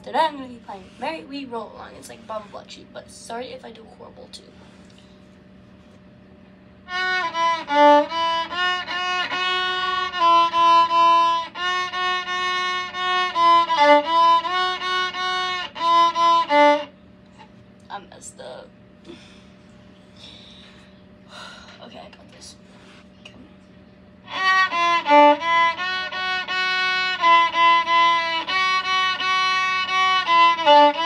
after that, I'm gonna be playing Merry We Roll Along. It's like Bomb Blunchy, but sorry if I do horrible too. I messed up. Okay, I got this. Okay.